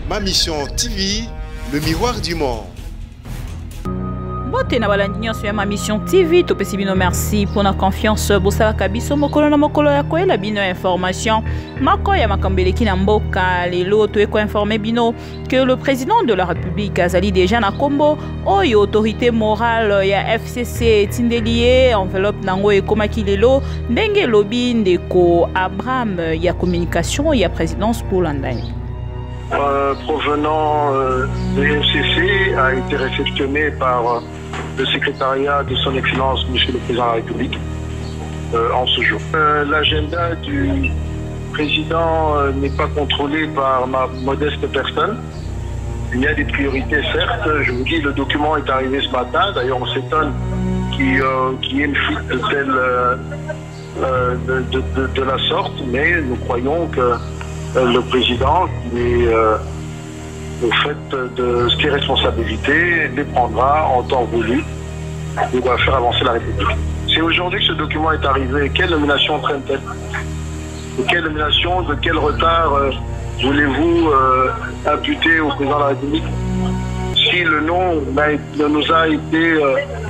Ma mission TV, le miroir du monde. Bote na balandi sur ma mission TV to pesi bino merci pour la confiance bosala kabiso mokolo na mokolo ya koela bino information mako ya makambeleki na mboka lelo to eko informer bino que le président de la République azali déjà na kombo oyo autorité morale ya FCC tindelie enveloppe nango ekomaki lelo ndenge lobi ndeko Abraham ya communication ya présidence pour l'Andai. Provenant de FCC a été réceptionné par le secrétariat de son Excellence, Monsieur le Président de la République, en ce jour. L'agenda du président n'est pas contrôlé par ma modeste personne. Il y a des priorités, certes. Je vous dis, le document est arrivé ce matin. D'ailleurs, on s'étonne qu'il y ait une fuite de la sorte, mais nous croyons que le président, qui est au fait de ses responsabilités, les prendra en temps voulu et va faire avancer la République. C'est aujourd'hui que ce document est arrivé. Quelle nomination traîne-t-elle? De quelle nomination, de quel retard voulez-vous imputer au président de la République? Si le nom ne nous a été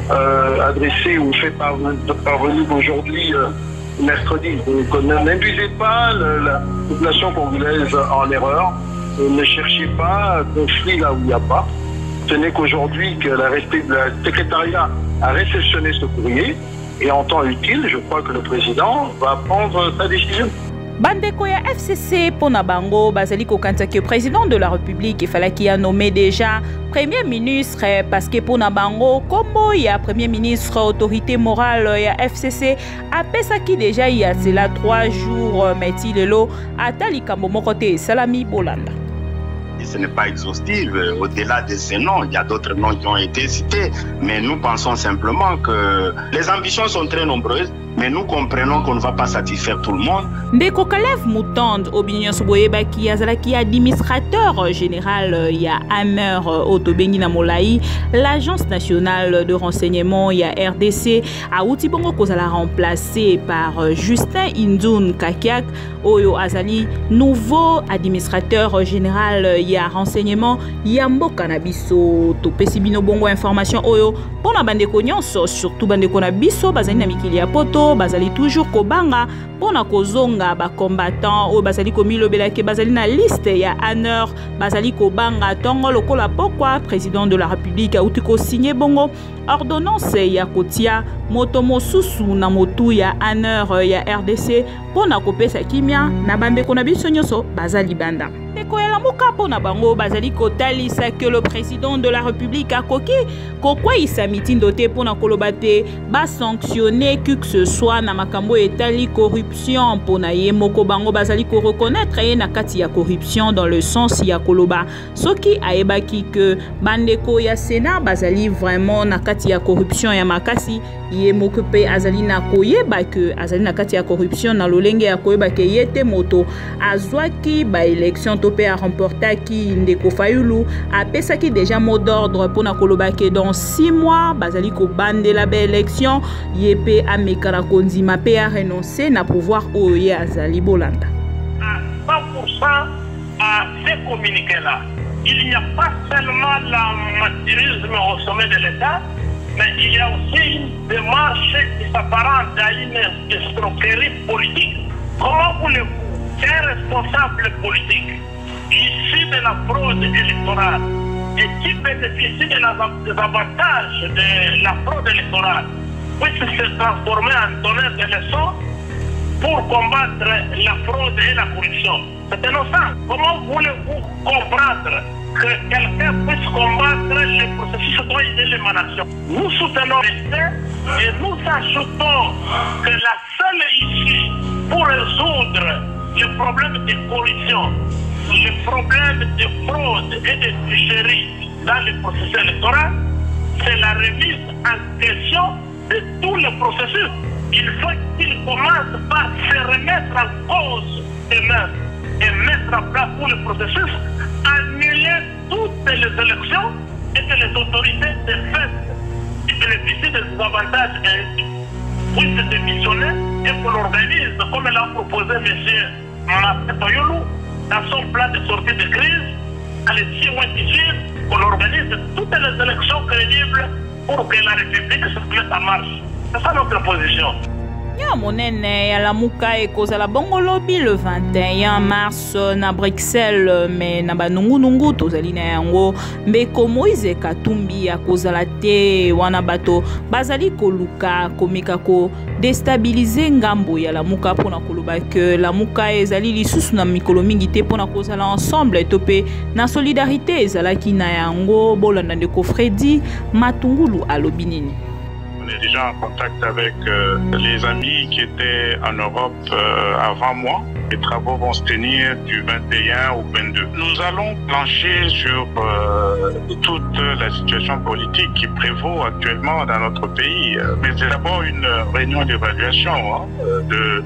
adressé ou fait parvenu aujourd'hui, mercredi, n'induisez pas la population congolaise en erreur. Ne cherchez pas un conflit là où il n'y a pas. Tenez qu'aujourd'hui que la secrétariat a réceptionné ce courrier et en temps utile, je crois que le président va prendre sa décision. Bandeko ya FCC pona bango bazali kokanta que président de la République il fallait qu'il a nommé déjà premier ministre parce que pona bango kombo ya premier ministre autorité morale ya FCC apesa qui déjà il y a cela 3 jours meti lelo atali kambo mokote Salami Bolanda. Ce n'est pas exhaustif. Au-delà de ces noms, il y a d'autres noms qui ont été cités. Mais nous pensons simplement que les ambitions sont très nombreuses. Mais nous comprenons qu'on ne va pas satisfaire tout le monde. Ndeko Kalev Mutand, Obinyon Soboyeba qui azalaki administrateur général ya Hammer Otobengi na Molayi, l'agence nationale de renseignement ya RDC a outibongo kozala remplacé par Justin Indoun Kakiak Oyo Azali, nouveau administrateur général ya renseignement ya mboka na biso to pesi bino bongo information oyo pona bandeko nyonso surtout bandeko na biso bazali na mikili ya poto bazali toujours kobanga pona kozonga ba combattant o bazali komilobelaki bazali na liste ya honneur bazali kobanga tongo lokola pokwa président de la République a uti ko signé bongo ordonnance ya kotia moto mosusu na motu ya honneur ya RDC pona kopesa kimia na bambeko na biso nyonso bazali banda koyela mokapo na bango bazali kotalisa que le président de la République a koki kokwa isa mitindo te pona koloba te ba sanctionner qui que ce soit na makambo etali corruption pona ye moko bango bazali ko reconnaître ye na kati ya corruption dans le sens ya koloba soki ayebaki que bandeko ya Sénat bazali vraiment na kati ya corruption ya makasi ye moko pe azali na koyeba que azali na kati ya corruption na lolenge ya koyeba ke yete moto azwaki ba élection to a remporté qui Ndeko Fayulu a pesaki déjà mot d'ordre pour na kolobake dans 6 mois bazali ko bande la belle élection yepé amekara konzima pe a renoncé na pouvoir oye azali Bolanda à 100% à ces communiqués là. Il n'y a pas seulement l'amateurisme au sommet de l'État, mais il y a aussi une démarche qui s'apparente à une escroquerie politique. Comment voulez-vous qu'un responsable politique issu de la fraude électorale et qui bénéficie des avantages de la fraude électorale puisse se transformer en donneur de leçons pour combattre la fraude et la corruption? C'est innocent. Comment voulez-vous comprendre que quelqu'un puisse combattre les processus droits et l'émanation? Nous soutenons les faits et nous ajoutons que la seule issue pour résoudre le problème de corruption, le problème de fraude et de tricherie dans le processus électoral, c'est la remise en question de tous les processus. Il faut qu'il commence par se remettre en cause eux-mêmes et mettre en place tout le processus, annuler toutes les élections et que les autorités de fait qui bénéficient des avantages puissent démissionner et qu'on organise, comme l'a proposé M. Mapetoyolu, dans son plan de sortie de crise, les 6 mois qui suivent, on organise toutes les élections crédibles pour que la République se mette en marche. C'est ça notre position. Ya monene ya lamuka ekozala bongo lobi le 21 mars na Bruxelles mais na banungunungu tozali na yango mbeko Moïse Katumbi akozala te wana bato bazali koluka komeka ko déstabiliser ngambo ya lamuka pona koloba ke lamuka ezali lisusu na mikolo mingi te pona kozala ensemble topé na solidarité ezalaki na yango bolanda ndeko Freddy Matungulu alobi nini. On est déjà en contact avec les amis qui étaient en Europe avant moi. Les travaux vont se tenir du 21 au 22. Nous allons plancher sur toute la situation politique qui prévaut actuellement dans notre pays. Mais c'est d'abord une réunion d'évaluation de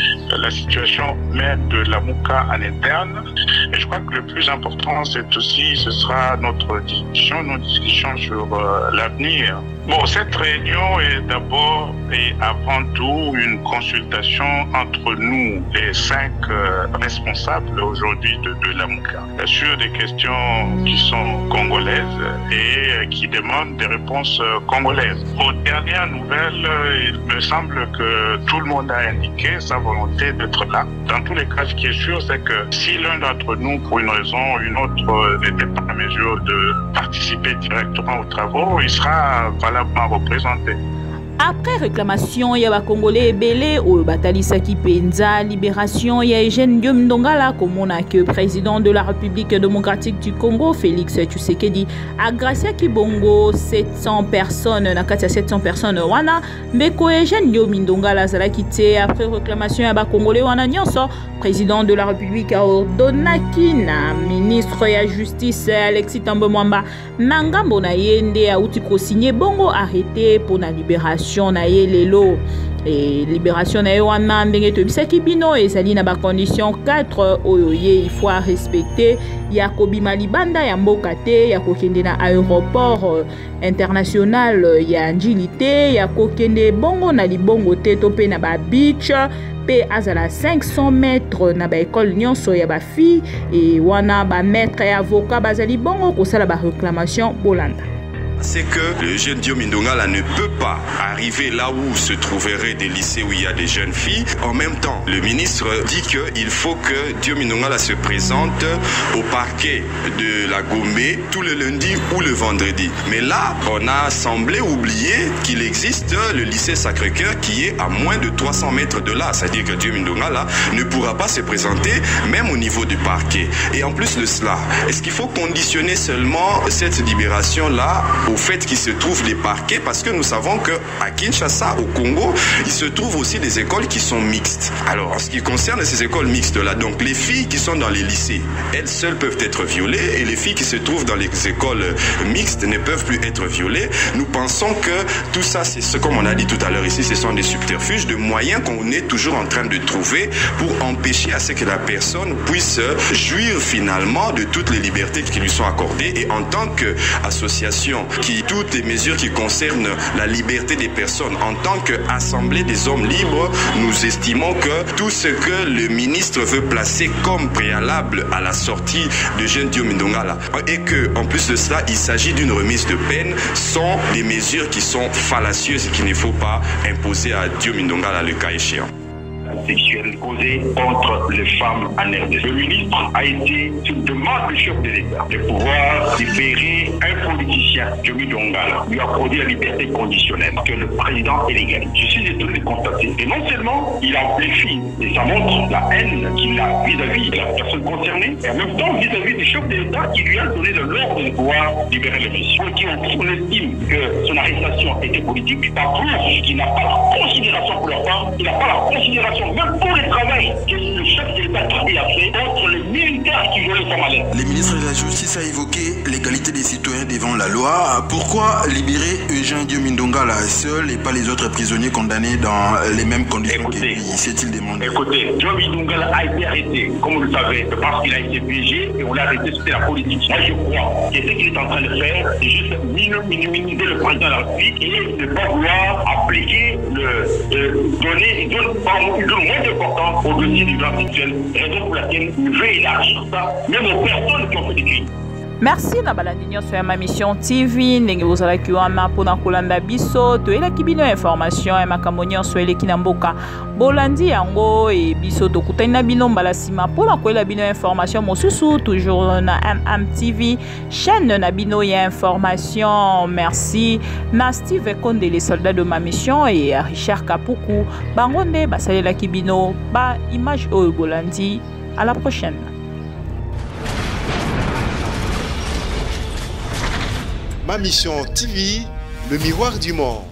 la situation même de la Mouka en interne. Et je crois que le plus important, ce sera notre discussion, nos discussions sur l'avenir. Bon, cette réunion est d'abord et avant tout une consultation entre nous, les 5 responsables aujourd'hui de la Mouka, sur des questions qui sont congolaises et qui demandent des réponses congolaises. Aux dernières nouvelles, il me semble que tout le monde a indiqué sa volonté d'être là. Dans tous les cas, ce qui est sûr, c'est que si l'un d'entre nous, pour une raison ou une autre, n'était pas en mesure de participer directement aux travaux, il sera valablement représenté. Après réclamation, il y a Congolais belé au Batalisaki Penza, libération, il y a Eugène Diom Ndongala, comme on a que président de la République démocratique du Congo, Félix Tshisekedi, a Gracia Kibongo, 700 personnes, na 700 personnes, wana, Beko Eugène Diom Ndongala, zala quitté après réclamation, il y a Congolais wana nyonso, président de la République a ordonaki na ministre de la Justice Alexis Thambwe Mwamba, Nangambo na yende a outiko signé bongo arrêté pour la libération na ye lelo et libération na wana ndenge to bisaki bino ezali na ba condition 4 oyo ye il faut respecter ya kobima libanda ya mboka te ya kokende na aéroport international ya njilité ya kokende bongo na libongo te to pe na ba beach pe azala 500 mètres na ba école nyonso ya ba fille et wana ba maître et avocat bazali bongo kosala ba réclamation bolanda. C'est que le jeune Diom Ndongala ne peut pas arriver là où se trouveraient des lycées où il y a des jeunes filles. En même temps, le ministre dit qu'il faut que Diom Ndongala se présente au parquet de la Gombe tous les lundis ou le vendredi. Mais là, on a semblé oublier qu'il existe le lycée Sacré-Cœur qui est à moins de 300 mètres de là. C'est-à-dire que Diom Ndongala ne pourra pas se présenter même au niveau du parquet. Et en plus de cela, est-ce qu'il faut conditionner seulement cette libération-là au fait qu'il se trouve des parquets, parce que nous savons qu'à Kinshasa, au Congo, il se trouve aussi des écoles qui sont mixtes. Alors, en ce qui concerne ces écoles mixtes-là, donc les filles qui sont dans les lycées, elles seules peuvent être violées, et les filles qui se trouvent dans les écoles mixtes ne peuvent plus être violées. Nous pensons que tout ça, c'est ce, comme on a dit tout à l'heure ici, ce sont des subterfuges, de moyens qu'on est toujours en train de trouver pour empêcher à ce que la personne puisse jouir finalement de toutes les libertés qui lui sont accordées. Et en tant qu'association, toutes les mesures qui concernent la liberté des personnes, en tant qu'assemblée des hommes libres, nous estimons que tout ce que le ministre veut placer comme préalable à la sortie de jeune Diom Ndongala, et que en plus de cela, il s'agit d'une remise de peine, sont des mesures qui sont fallacieuses et qu'il ne faut pas imposer à Diom Ndongala le cas échéant. Sexuelle causée contre les femmes en RDC. Le ministre a été, sur demande du chef de l'État, de pouvoir libérer un politicien, Diom Ndongala, lui accorder la liberté conditionnelle, que le président est légal. Je suis étonné de constater. Et non seulement il amplifie, et ça montre la haine qu'il a vis-à-vis de la personne concernée, et en même temps vis-à-vis du chef de l'État qui lui a donné l'ordre de pouvoir libérer le fils. Pour qui on estime que son arrestation était politique, ça prouve qu'il n'a pas la considération pour la femme, il n'a pas la considération même pour le travail que le chef de l'État a fait contre les militaires qui veulent les femmes. Le ministre de la Justice a évoqué l'égalité des citoyens devant la loi. Pourquoi libérer Eugène Diom Ndongala seul et pas les autres prisonniers condamnés dans les mêmes conditions que lui? S'est-il demandé? Écoutez, Diom Ndongala a été arrêté, comme vous le savez, parce qu'il a été piégé et on l'a arrêté, c'était la politique. Moi je crois que ce qu'il est en train de faire, c'est juste minimiser le président de la République et ne pas vouloir appliquer il donne moins d'importance au dossier du droit sexuel, raison pour laquelle il veut élargir ça, même aux personnes qui ont fait des crimes. Merci na balandi nyonso ya ma mission TV ndenge bozalaki wana mpona kolanda biso toyelaki bino information ya makambo nyonso eleki na mboka bolandi yango e biso tokutani na bino mbala nsima mpona koyela bino information mosusu toujours na MMTV chaîne na bino ya information. Merci na Steve Konde les soldats de ma mission et Richard Kapuku bango nde basalelaki bino ba image oyo bolandi. À la prochaine. Ma mission TV, le miroir du monde.